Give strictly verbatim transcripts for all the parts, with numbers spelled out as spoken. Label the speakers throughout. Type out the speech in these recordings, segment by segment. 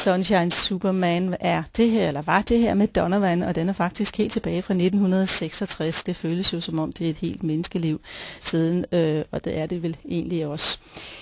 Speaker 1: Sunshine Superman er det her, eller var det her med Donovan, og den er faktisk helt tilbage fra nitten seksogtres. Det føles jo som om, det er et helt menneskeliv siden, øh, og det er det vel egentlig også.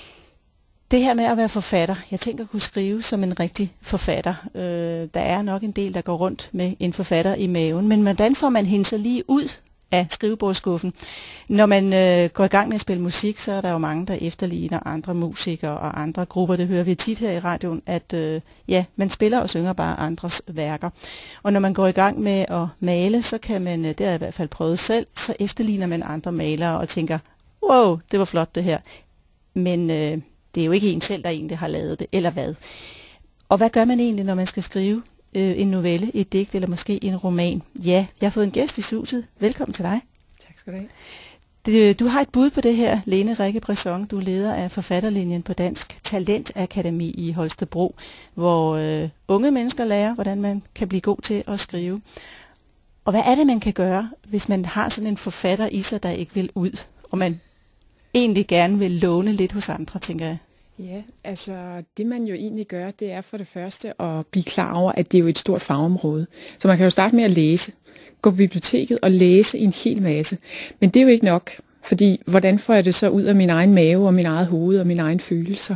Speaker 1: Det her med at være forfatter, jeg tænker at kunne skrive som en rigtig forfatter. Øh, der er nok en del, der går rundt med en forfatter i maven, men hvordan får man hende så lige ud af skrivebordsskuffen? Når man øh, går i gang med at spille musik, så er der jo mange, der efterligner andre musikere og andre grupper. Det hører vi tit her i radioen, at øh, ja, man spiller og synger bare andres værker. Og når man går i gang med at male, så kan man, det har jeg i hvert fald prøvet selv, så efterligner man andre malere og tænker, wow, det var flot det her. Men øh, det er jo ikke en selv, der egentlig har lavet det, eller hvad. Og hvad gør man egentlig, når man skal skrive øh, en novelle, et digt eller måske en roman? Ja, jeg har fået en gæst i studiet. Velkommen til dig.
Speaker 2: Tak skal du have.
Speaker 1: Det, du har et bud på det her, Lene Rikke Bresson. Du er leder af forfatterlinjen på Dansk Talentakademi i Holstebro, hvor øh, unge mennesker lærer, hvordan man kan blive god til at skrive. Og hvad er det, man kan gøre, hvis man har sådan en forfatter i sig, der ikke vil ud, og man egentlig gerne vil låne lidt hos andre, tænker jeg?
Speaker 2: Ja, altså det man jo egentlig gør, det er for det første at blive klar over, at det er jo et stort fagområde. Så man kan jo starte med at læse, gå på biblioteket og læse en hel masse. Men det er jo ikke nok, fordi hvordan får jeg det så ud af min egen mave og min eget hoved og mine egne følelser?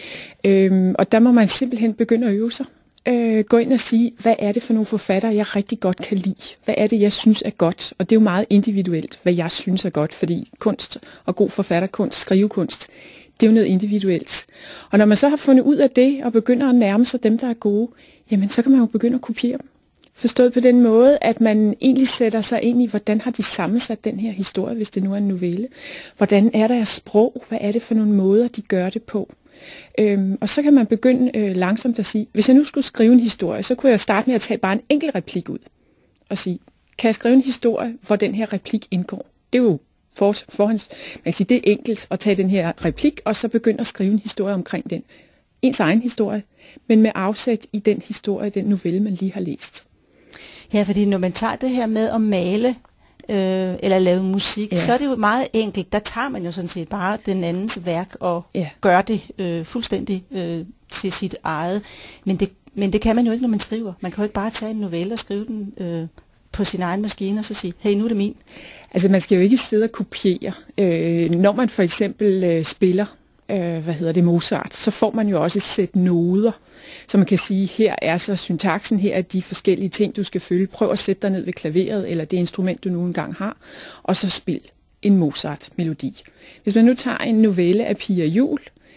Speaker 2: Øhm, og der må man simpelthen begynde at øve sig. Øh, gå ind og sige, hvad er det for nogle forfattere, jeg rigtig godt kan lide? Hvad er det, jeg synes er godt? Og det er jo meget individuelt, hvad jeg synes er godt, fordi kunst og god forfatterkunst, skrivekunst, det er jo noget individuelt. Og når man så har fundet ud af det, og begynder at nærme sig dem, der er gode, jamen så kan man jo begynde at kopiere dem. Forstået på den måde, at man egentlig sætter sig ind i, hvordan har de sammensat den her historie, hvis det nu er en novelle? Hvordan er der sprog? Hvad er det for nogle måder, de gør det på? Øhm, og så kan man begynde øh, langsomt at sige, hvis jeg nu skulle skrive en historie, så kunne jeg starte med at tage bare en enkelt replik ud og sige, kan jeg skrive en historie, hvor den her replik indgår? Det er jo for, forhånds, man kan sige, det er enkelt at tage den her replik, og så begynde at skrive en historie omkring den. Ens egen historie, men med afsæt i den historie, den novelle, man lige har læst.
Speaker 1: Ja, fordi når man tager det her med at male, Øh, eller lave musik, ja. Så er det jo meget enkelt. Der tager man jo sådan set bare den andens værk og ja. gør det øh, fuldstændig øh, til sit eget. Men det, men det kan man jo ikke, når man skriver. Man kan jo ikke bare tage en novelle og skrive den øh, på sin egen maskine og så sige, hey, nu er det min.
Speaker 2: Altså man skal jo ikke sidde og kopiere. Øh, når man for eksempel øh, spiller, øh, hvad hedder det, Mozart, så får man jo også et sæt noder, så man kan sige, her er så syntaksen, her er de forskellige ting, du skal følge. Prøv at sætte dig ned ved klaveret, eller det instrument, du nu engang har, og så spil en Mozart-melodi. Hvis man nu tager en novelle af Pia Juul,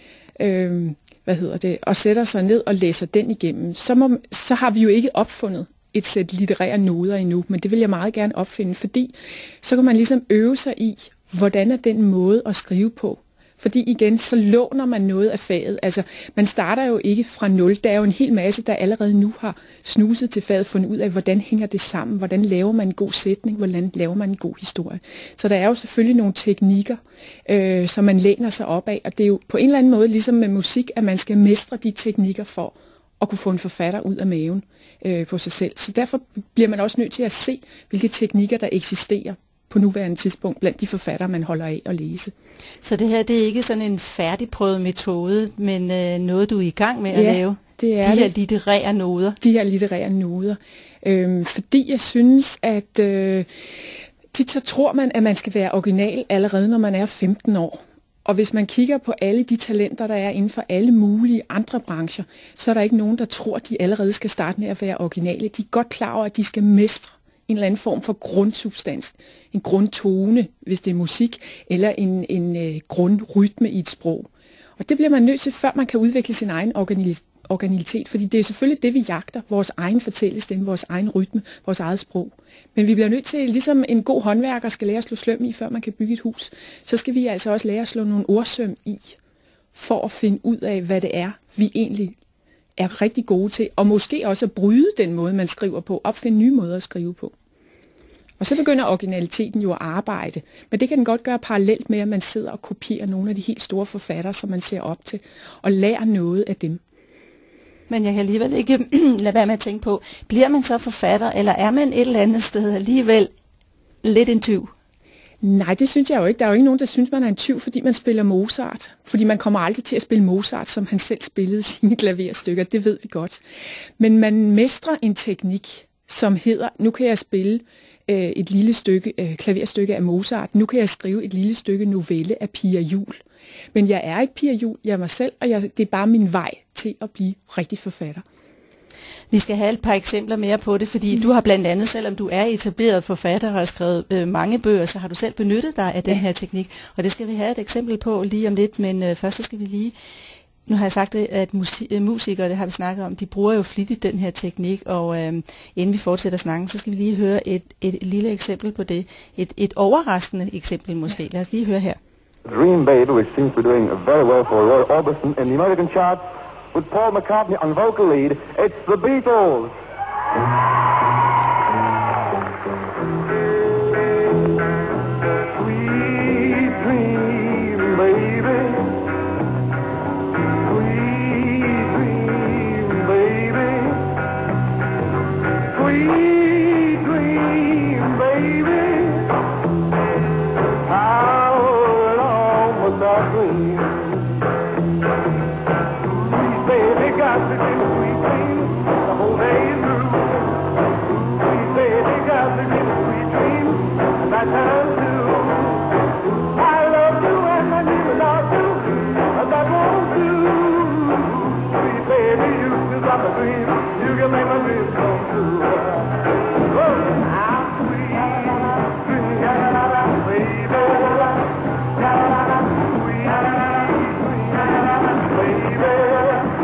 Speaker 2: øh, hvad hedder det, og sætter sig ned og læser den igennem, så, må, så har vi jo ikke opfundet et sæt litterære noder endnu, men det vil jeg meget gerne opfinde, fordi så kan man ligesom øve sig i, hvordan er den måde at skrive på. Fordi igen, så låner man noget af faget. Altså, man starter jo ikke fra nul. Der er jo en hel masse, der allerede nu har snuset til faget, fundet ud af, hvordan hænger det sammen, hvordan laver man en god sætning, hvordan laver man en god historie. Så der er jo selvfølgelig nogle teknikker, øh, som man læner sig op af, og det er jo på en eller anden måde, ligesom med musik, at man skal mestre de teknikker for at kunne få en forfatter ud af maven øh, på sig selv. Så derfor bliver man også nødt til at se, hvilke teknikker, der eksisterer på nuværende tidspunkt blandt de forfattere, man holder af at læse.
Speaker 1: Så det her, det er ikke sådan en færdigprøvet metode, men øh, noget, du er i gang med at
Speaker 2: ja,
Speaker 1: lave?
Speaker 2: Det er
Speaker 1: de her
Speaker 2: det.
Speaker 1: litterære noder?
Speaker 2: De her litterære noder. Øhm, fordi jeg synes, at øh, tit så tror man, at man skal være original allerede, når man er femten år. Og hvis man kigger på alle de talenter, der er inden for alle mulige andre brancher, så er der ikke nogen, der tror, at de allerede skal starte med at være originale. De er godt klar over, at de skal mestre en eller anden form for grundsubstans, en grundtone, hvis det er musik, eller en, en øh, grundrytme i et sprog. Og det bliver man nødt til, før man kan udvikle sin egen originalitet, fordi det er selvfølgelig det, vi jagter, vores egen fortællestemme, vores egen rytme, vores eget sprog. Men vi bliver nødt til, ligesom en god håndværker skal lære at slå sløm i, før man kan bygge et hus, så skal vi altså også lære at slå nogle ordsøm i, for at finde ud af, hvad det er, vi egentlig er rigtig gode til, og måske også at bryde den måde, man skriver på, opfinde nye måder at skrive på. Og så begynder originaliteten jo at arbejde, men det kan den godt gøre parallelt med, at man sidder og kopierer nogle af de helt store forfattere, som man ser op til, og lærer noget af dem.
Speaker 1: Men jeg kan alligevel ikke lade være med at tænke på, bliver man så forfatter, eller er man et eller andet sted alligevel lidt en tyv?
Speaker 2: Nej, det synes jeg jo ikke. Der er jo ikke nogen, der synes, man er en tyv, fordi man spiller Mozart. Fordi man kommer aldrig til at spille Mozart, som han selv spillede sine klaverstykker. Det ved vi godt. Men man mestrer en teknik, som hedder, nu kan jeg spille øh, et lille stykke øh, klaverstykke af Mozart. Nu kan jeg skrive et lille stykke novelle af Pia Juul. Men jeg er ikke Pia Juul, jeg er mig selv, og jeg, det er bare min vej til at blive rigtig forfatter.
Speaker 1: Vi skal have et par eksempler mere på det, fordi mm. du har blandt andet, selvom du er etableret forfatter og har skrevet øh, mange bøger, så har du selv benyttet dig af den her teknik. Og det skal vi have et eksempel på lige om lidt, men øh, først skal vi lige... Nu har jeg sagt det, at musik- musikere, det har vi snakket om, de bruger jo flittigt den her teknik, og øh, inden vi fortsætter snakken, så skal vi lige høre et, et, et lille eksempel på det. Et, et overraskende eksempel måske. Lad os lige høre her.
Speaker 3: Dream Baby, which seems to be doing very well for Roy Orbison in the American charts, with Paul McCartney on vocal lead. It's the Beatles. Sweet dream, baby. Sweet dream, baby. Sweet dream, baby. How long was that dream? Got to do sweet dreams the whole day through. Sweet baby got to do sweet dreams and that time too. I love you and I need to love you, but that won't do. Sweet baby, you can stop a dream, you can make my dreams come true. Oh, I'm sweet dream, baby, sweet dream, baby.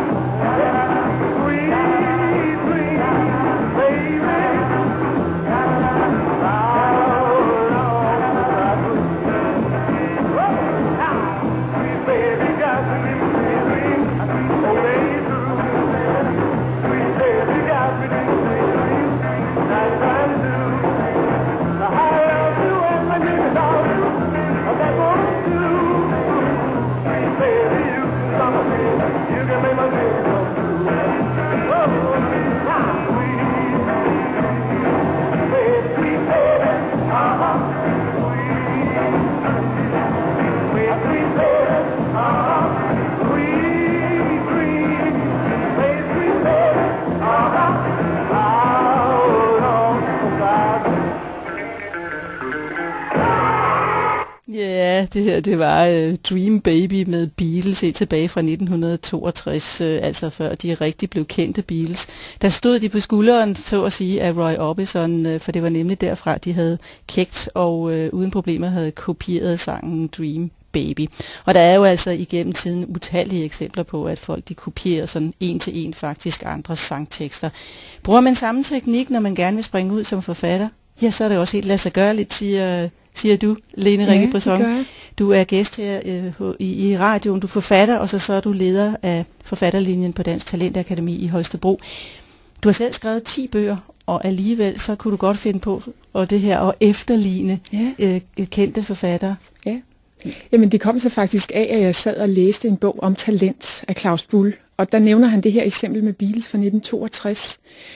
Speaker 1: Ja, det her, det var uh, Dream Baby med Beatles helt tilbage fra nitten toogtres, uh, altså før de rigtig blev kendte Beatles. Der stod de på skulderen, så at sige, af Roy Orbison, uh, for det var nemlig derfra, de havde kægt og uh, uden problemer havde kopieret sangen Dream Baby. Og der er jo altså igennem tiden utallige eksempler på, at folk de kopierer sådan en til en faktisk andres sangtekster. Bruger man samme teknik, når man gerne vil springe ud som forfatter? Ja, så er det også helt lade sig gøre lidt, siger, siger du, Lene Rikke Brisson.
Speaker 2: Ja,
Speaker 1: du er gæst her øh, i, i radioen, du er forfatter, og så, så er du leder af forfatterlinjen på Dansk Talentakademi i Holstebro. Du har selv skrevet ti bøger, og alligevel så kunne du godt finde på og det her og efterligne
Speaker 2: ja.
Speaker 1: øh, kendte forfattere.
Speaker 2: Ja. Jamen det kom så faktisk af, at jeg sad og læste en bog om talent af Claus Bull, og der nævner han det her eksempel med Beatles fra nitten toogtres.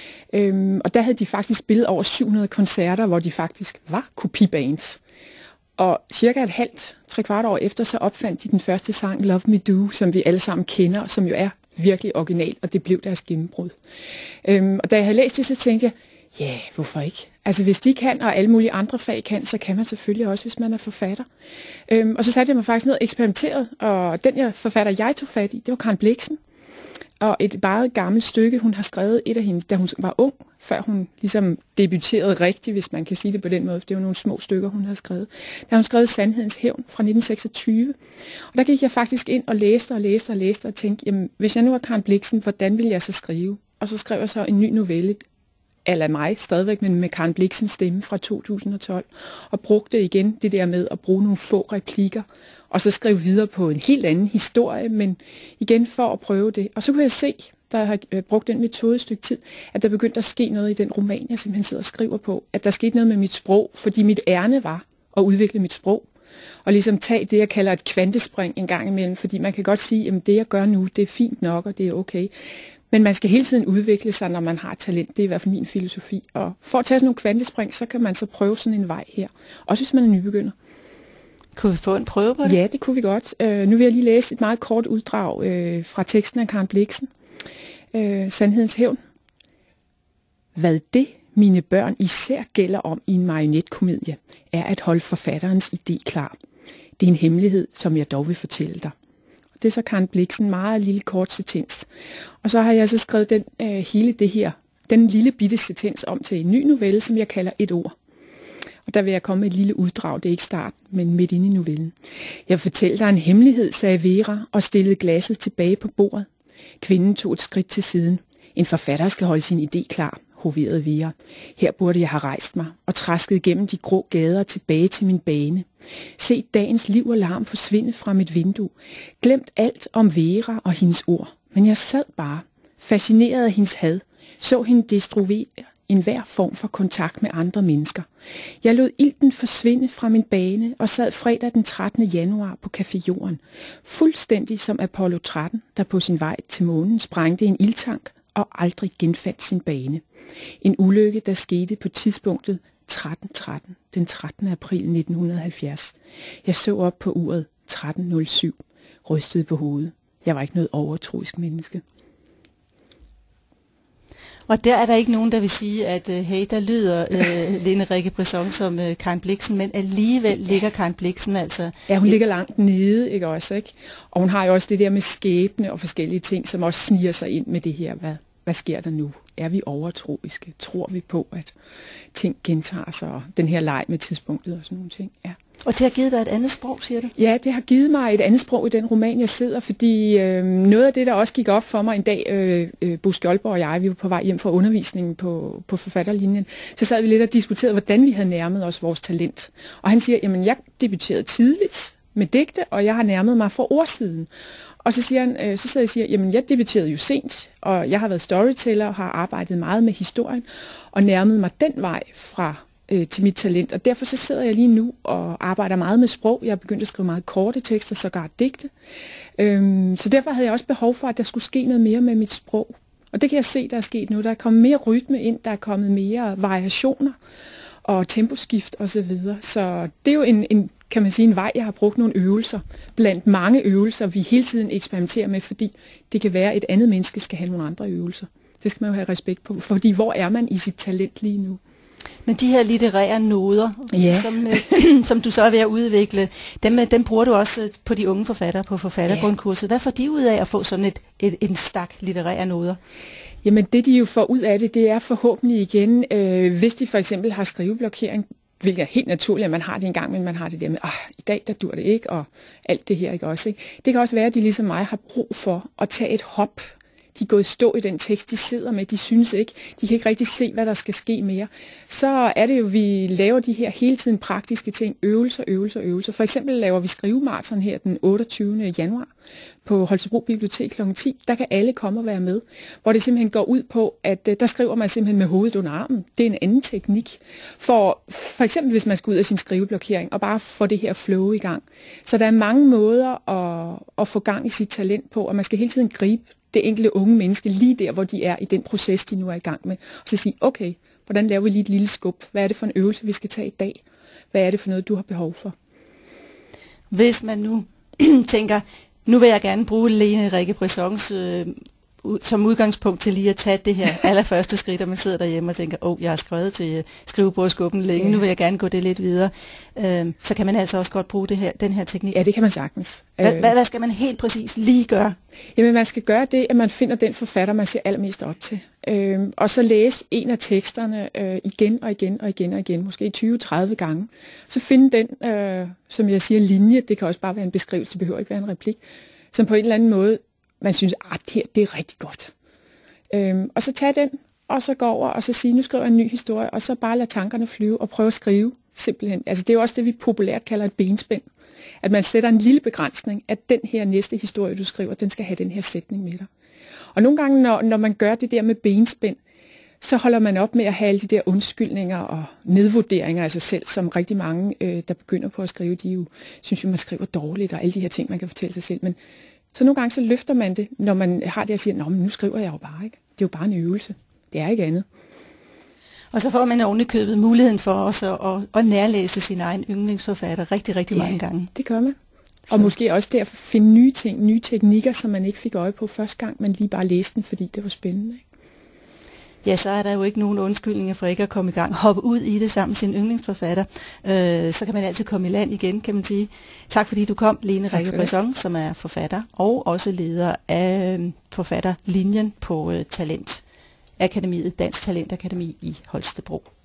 Speaker 2: Øhm, og der havde de faktisk spillet over syv hundrede koncerter, hvor de faktisk var kopibands. Og cirka et halvt, tre kvart år efter, så opfandt de den første sang, Love Me Do, som vi alle sammen kender, og som jo er virkelig original, og det blev deres gennembrud. Øhm, og da jeg havde læst det, så tænkte jeg, ja, yeah, hvorfor ikke? Altså hvis de kan, og alle mulige andre fag kan, så kan man selvfølgelig også, hvis man er forfatter. Øhm, og så satte jeg mig faktisk ned og eksperimenterede, og den jeg forfatter, jeg tog fat i, det var Karen Blixen. Og et meget gammelt stykke, hun har skrevet et af hende, da hun var ung, før hun ligesom debuterede rigtigt, hvis man kan sige det på den måde. Det var nogle små stykker, hun havde skrevet. Der har hun skrevet Sandhedens Hævn fra nitten seksogtyve. Og der gik jeg faktisk ind og læste og læste og læste og tænkte, jamen, hvis jeg nu var Karen Blixen, hvordan ville jeg så skrive? Og så skrev jeg så en ny novelle, eller mig stadigvæk, men med Karen Blixens stemme fra to tusind og tolv, og brugte igen det der med at bruge nogle få replikker, og så skrev videre på en helt anden historie, men igen for at prøve det. Og så kunne jeg se, da jeg har brugt den metode et stykke tid, at der begyndte at ske noget i den roman, jeg simpelthen sidder og skriver på. At der skete noget med mit sprog, fordi mit ærne var at udvikle mit sprog. Og ligesom tage det, jeg kalder et kvantespring en gang imellem, fordi man kan godt sige, at det jeg gør nu, det er fint nok, og det er okay. Men man skal hele tiden udvikle sig, når man har talent. Det er i hvert fald min filosofi. Og for at tage sådan nogle kvantespring, så kan man så prøve sådan en vej her. Også hvis man er nybegynder.
Speaker 1: Kunne vi få en prøve på det?
Speaker 2: Ja, det kunne vi godt. Øh, nu vil jeg lige læse et meget kort uddrag øh, fra teksten af Karen Blixen. Øh, Sandhedens hævn. Hvad det, mine børn, især gælder om i en marionetkomedie, er at holde forfatterens idé klar. Det er en hemmelighed, som jeg dog vil fortælle dig. Det er så Karen Blixen, meget lille kort sentens. Og så har jeg så skrevet den, øh, hele det her, den lille bitte sentens om til en ny novelle, som jeg kalder Et ord. Og der vil jeg komme med et lille uddrag, det er ikke start, men midt inde i novellen. Jeg fortæller dig en hemmelighed, sagde Vera og stillede glasset tilbage på bordet. Kvinden tog et skridt til siden. En forfatter skal holde sin idé klar, hoverede Vera. Her burde jeg have rejst mig og trasket gennem de grå gader tilbage til min bane. Se dagens liv og larm forsvinde fra mit vindue. Glemt alt om Vera og hendes ord. Men jeg sad bare, fascineret af hendes had, så hende destruere enhver form for kontakt med andre mennesker. Jeg lod ilten forsvinde fra min bane og sad fredag den trettende januar på Café Jorden. Fuldstændig som Apollo tretten, der på sin vej til månen sprængte en ildtank og aldrig genfandt sin bane. En ulykke, der skete på tidspunktet tretten tretten, den trettende april nitten halvfjerds. Jeg så op på uret tretten nul syv, rystede på hovedet. Jeg var ikke noget overtroisk menneske.
Speaker 1: Og der er der ikke nogen, der vil sige, at øh, hey, der lyder øh, Lene Rikke Brisson som øh, Karen Blixen, men alligevel ligger Karen Blixen altså...
Speaker 2: Ja, hun ligger langt nede, ikke også, ikke? Og hun har jo også det der med skæbne og forskellige ting, som også sniger sig ind med det her. Hvad, hvad sker der nu? Er vi overtroiske? Tror vi på, at ting gentager sig? Og den her leg med tidspunktet og sådan nogle ting, ja.
Speaker 1: Og det har givet dig et andet sprog, siger du?
Speaker 2: Ja, det har givet mig et andet sprog i den roman, jeg sidder, fordi øh, noget af det, der også gik op for mig en dag, øh, øh, Bo Skjoldborg og jeg, vi var på vej hjem fra undervisningen på, på forfatterlinjen, så sad vi lidt og diskuterede, hvordan vi havde nærmet os vores talent. Og han siger, jamen jeg debuterede tidligt med digte, og jeg har nærmet mig fra ordsiden. Og så, siger han, øh, så sidder jeg og siger, jamen jeg debuterede jo sent, og jeg har været storyteller og har arbejdet meget med historien, og nærmet mig den vej fra øh, til mit talent. Og derfor så sidder jeg lige nu og arbejder meget med sprog. Jeg er begyndt at skrive meget korte tekster, sågar digte. Øhm, så derfor havde jeg også behov for, at der skulle ske noget mere med mit sprog. Og det kan jeg se, der er sket nu. Der er kommet mere rytme ind, der er kommet mere variationer og temposkift osv. Så, videre. Så det er jo en, en, kan man sige, en vej, jeg har brugt nogle øvelser. Blandt mange øvelser, vi hele tiden eksperimenterer med, fordi det kan være, at et andet menneske skal have nogle andre øvelser. Det skal man jo have respekt på, fordi hvor er man i sit talent lige nu?
Speaker 1: Men de her litterære noder,
Speaker 2: ja.
Speaker 1: som, øh, som du så er ved at udvikle, dem, dem bruger du også på de unge forfattere på forfattergrundkurset. Hvad får de ud af at få sådan et, et, en stak litterære noder?
Speaker 2: Jamen det, de jo får ud af det, det er forhåbentlig igen, øh, hvis de for eksempel har skriveblokering, hvilket er helt naturligt, at man har det en gang, men man har det der med, ah, i dag der dur det ikke, og alt det her ikke også. Ikke? Det kan også være, at de ligesom mig har brug for at tage et hop. De er gået i stå i den tekst, de sidder med, de synes ikke, de kan ikke rigtig se, hvad der skal ske mere. Så er det jo, vi laver de her hele tiden praktiske ting, øvelser, øvelser, øvelser. For eksempel laver vi skrivemaraton her den otteogtyvende januar på Holstebro Bibliotek klokken ti. Der kan alle komme og være med, hvor det simpelthen går ud på, at der skriver man simpelthen med hovedet under armen. Det er en anden teknik. For, for eksempel hvis man skal ud af sin skriveblokering og bare få det her flow i gang. Så der er mange måder at, at få gang i sit talent på, og man skal hele tiden gribe det enkelte unge menneske lige der, hvor de er i den proces, de nu er i gang med. Og så sige, okay, hvordan laver vi lige et lille skub? Hvad er det for en øvelse, vi skal tage i dag? Hvad er det for noget, du har behov for?
Speaker 1: Hvis man nu tænker, nu vil jeg gerne bruge Lene Rikke Brissons øh, som udgangspunkt til lige at tage det her allerførste skridt, og man sidder derhjemme og tænker, åh, oh, jeg har skrevet til skrivebordskubben længe, ja. Nu vil jeg gerne gå det lidt videre. Øh, så kan man altså også godt bruge det her, den her teknik.
Speaker 2: Ja, det kan man sagtens.
Speaker 1: Hvad, hvad, hvad skal man helt præcis lige gøre?
Speaker 2: Jamen, man skal gøre det, at man finder den forfatter, man ser allermest op til. Øh, og så læse en af teksterne øh, igen og igen og igen og igen, måske tyve til tredive gange. Så finde den, øh, som jeg siger, linje, det kan også bare være en beskrivelse, det behøver ikke være en replik, som på en eller anden måde, man synes, at det her, det er rigtig godt. Øhm, og så tage den, og så gå over, og så sige, nu skriver jeg en ny historie, og så bare lade tankerne flyve, og prøve at skrive, simpelthen. Altså det er jo også det, vi populært kalder et benspænd. At man sætter en lille begrænsning, at den her næste historie, du skriver, den skal have den her sætning med dig. Og nogle gange, når, når man gør det der med benspænd, så holder man op med at have alle de der undskyldninger og nedvurderinger af sig selv, som rigtig mange, øh, der begynder på at skrive, de jo synes jo, man skriver dårligt, og alle de her ting, man kan fortælle sig selv, men så nogle gange så løfter man det, når man har det og siger, nå, men nu skriver jeg jo bare, ikke? Det er jo bare en øvelse. Det er ikke andet.
Speaker 1: Og så får man ovenikøbet muligheden for også at, at, at nærlæse sin egen yndlingsforfatter rigtig, rigtig
Speaker 2: Ja,
Speaker 1: mange gange.
Speaker 2: det gør man.
Speaker 1: Så.
Speaker 2: Og måske også derfor finde nye ting, nye teknikker, som man ikke fik øje på første gang, man lige bare læste den, fordi det var spændende. Ikke?
Speaker 1: Ja, så er der jo ikke nogen undskyldninger for ikke at komme i gang. Hoppe ud i det sammen med sin yndlingsforfatter. Øh, så kan man altid komme i land igen, kan man sige. Tak fordi du kom, Lene Rikke Bresson, som er forfatter og også leder af forfatterlinjen på uh, Talentakademiet, Dansk Talentakademi i Holstebro.